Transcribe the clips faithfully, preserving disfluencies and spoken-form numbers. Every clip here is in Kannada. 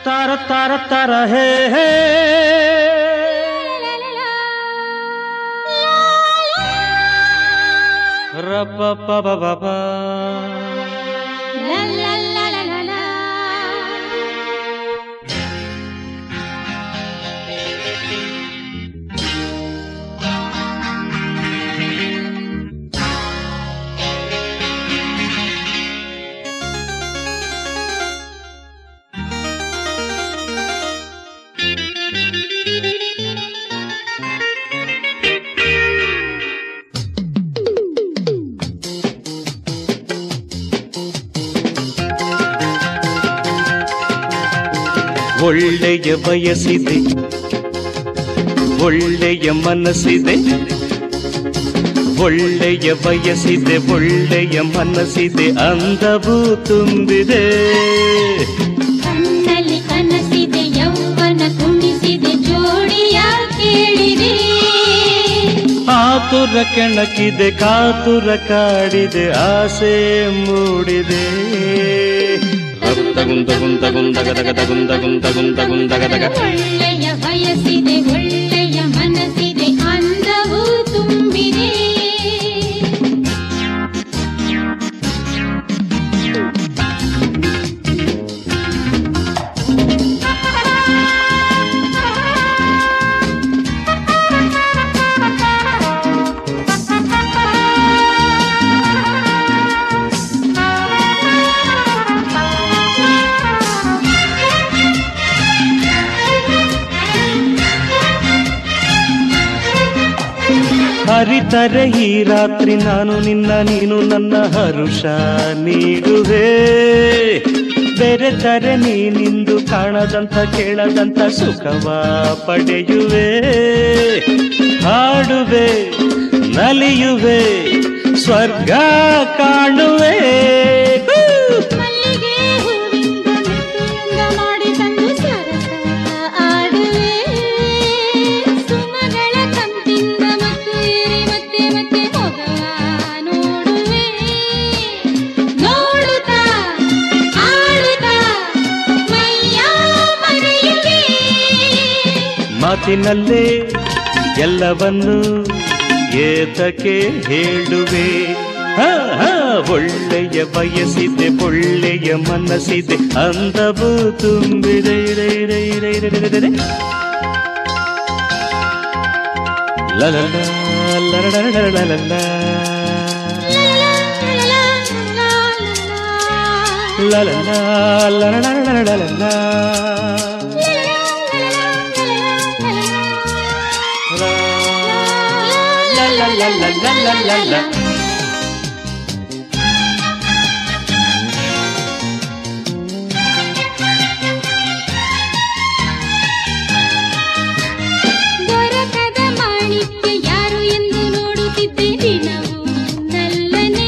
ತರ ತರ ತರ ಹೇ ಹೇ ರಪ ಪ ಬ ಬ ಬ ಒಳ್ಳೆಯ ಬಯಸಿದೆ ಒಳ್ಳೆಯ ಮನಸ್ಸಿದೆ ಒಳ್ಳೆಯ ಬಯಸಿದೆ ಒಳ್ಳೆಯ ಮನಸ್ಸಿದೆ ಅಂದವೂ ತುಂಬಿದೆ ಕಣ್ಣಲ್ಲಿ ಕನಸಿದೆ ಯೌವನ ಕುಣಿಸಿದೆ ಜೋಡಿಯ ಕೇಳಿದೆ ಆತುರ ಕೆಣಕಿದೆ ಕಾತುರ ಕಾಡಿದೆ ಆಸೆ ಮೂಡಿದೆ ಒಳ್ಳೆಯ ಬಯಸಿದೆ ಒಳ್ಳೆಯ ಮನಸ್ಸಿದೆ ಅಂದವೂ ತುಂಬಿದೆ ಹರಿತರೆ ಈ ರಾತ್ರಿ ನಾನು ನಿನ್ನ ನೀನು ನನ್ನ ಹರುಷ ನೀಡುವೆ ಬೆರೆತರೆ ನೀನಿಂದು ಕಾಣದಂತ ಕೇಳದಂತ ಸುಖವ ಪಡೆಯುವೆ ಹಾಡುವೆ ನಲಿಯುವೆ ಸ್ವರ್ಗ ಕಾಣುವೆ ಮಲ್ಲಿಗೆ ಹೂವಿಂದ ಮೆತ್ತುಯಿಂದ ಮಾಡಿ ತಂದು ಸರಸ ಆಡುವೆ ಸುಮಗಳ ಕಂಪಿಂದ ಮತ್ತು ಏರಿ ಮತ್ತೆ ಮತ್ತೆ ಮೊಗವ ನೋಡುವೆ ನೋಡುತ್ತಾ ಆಡುತ್ತಾ ಮೈಯ ಮರೆಯುವೆ ಮಾತಿನಲ್ಲೇ ಎಲ್ಲವನ್ನು ಏತಕ್ಕೆ ಹೇಳುವೆ ಹಾ ಹಾ ಒಳ್ಳೆಯ ಬಯಸಿದೆ ಒಳ್ಳೆಯ ಮನಸ್ಸಿದೆ ಅಂದವೂ ತುಂಬಿದೆ ಲಲಲ ಲರಡರಡರಡಲ ಲಲಲ ಲರಡರಡರಡಲ la la la la la la la ದೊರಕದ ಮಾಣಿಕ್ಯ ಯಾರು ಎಂದು ನೋಡುತ್ತಿದ್ದೆ ದಿನವೂ ನಲ್ಲನೆ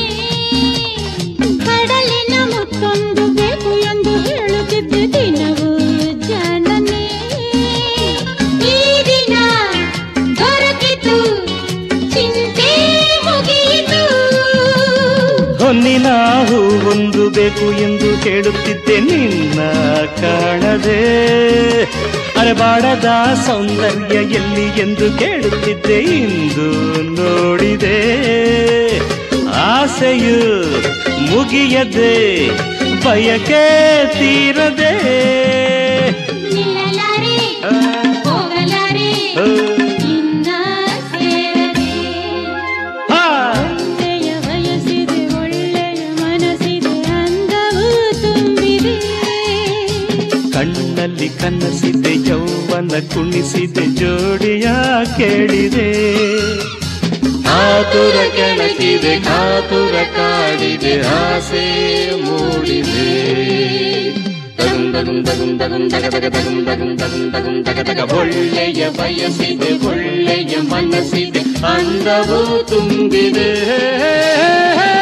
ಕಡಲಿನ ಮುತ್ತೊಂದು ಬೇಕು ಎಂದು ಹೇಳುತ್ತಿದ್ದೆ ದಿನವೂ ಜನನೇ ಈ ದಿನ ದೊರಕಿತು ಚಿಂತೆ ಮುಗಿಯಿತು ಹೊನ್ನಿನ ಹೂ ಒಂದು ಬೇಕು ಎಂದು ಕೇಳುತ್ತಿದ್ದೆ ನಿನ್ನ ಕಾಣದೆ ಅರಬಾಡದ ಸೌಂದರ್ಯ ಎಲ್ಲಿ ಎಂದು ಕೇಳುತ್ತಿದ್ದೆ ಇಂದು ನೋಡಿದೆ ಆಸೆಯು ಮುಗಿಯದೆ ಬಯಕೆ ತೀರದೆ ನಿಲ್ಲಲಾರೆ ಹೋಗಲಾರೆ ಇನ್ನ ಸೇರದೆ ಒಳ್ಳೆಯ ಬಯಸಿದೆ ಒಳ್ಳೆಯ ಮನಸ್ಸಿದೆ ಅಂದವೂ ತುಂಬಿದೆ ಕಣ್ಣಲ್ಲಿ ಕನಸಿದೆ ಯೌವನ ಕುಣಿಸಿದೆ ಜೋಡಿಯ ಕೇಳಿದೆ ಆತುರ ಕೆಣಕಿದೆ ಕಾತುರ ಕಾಡಿದೆ ಆಸೆ ಮೂಡಿದೆ ಒಳ್ಳೆಯ ಬಯಸಿದೆ ಒಳ್ಳೆಯ ಮನಸ್ಸಿದೆ ಅಂದವೂ ತುಂಬಿದೆ